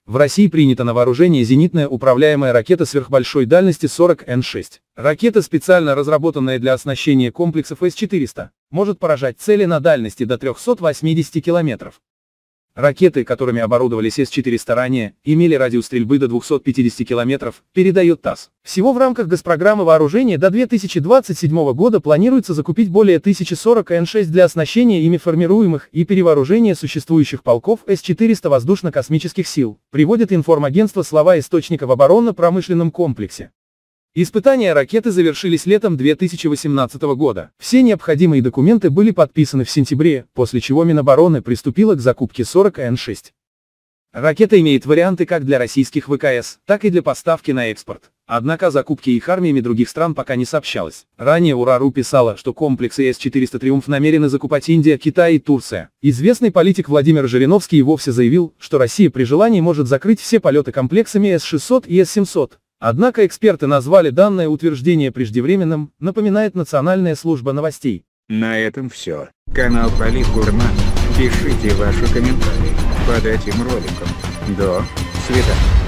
В России принята на вооружение зенитная управляемая ракета сверхбольшой дальности 40Н6. Ракета, специально разработанная для оснащения комплексов С-400, может поражать цели на дальности до 380 километров. Ракеты, которыми оборудовались С-400 ранее, имели радиус стрельбы до 250 километров, передает ТАСС. Всего в рамках госпрограммы вооружения до 2027 года планируется закупить более 1040Н6 для оснащения ими формируемых и перевооружения существующих полков С-400 воздушно-космических сил, приводит информагентство слова источника в оборонно-промышленном комплексе. Испытания ракеты завершились летом 2018 года. Все необходимые документы были подписаны в сентябре, после чего Минобороны приступило к закупке 40Н6. Ракета имеет варианты как для российских ВКС, так и для поставки на экспорт. Однако о закупке их армиями других стран пока не сообщалось. Ранее УРА.ру писала, что комплексы С-400 «Триумф» намерены закупать Индия, Китай и Турция. Известный политик Владимир Жириновский и вовсе заявил, что Россия при желании может закрыть все полеты комплексами С-600 и С-700. Однако эксперты назвали данное утверждение преждевременным, напоминает Национальная служба новостей. На этом все. Канал Политгурман. Пишите ваши комментарии под этим роликом. До свидания.